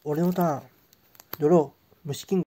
俺のターン。ドロー。虫キング。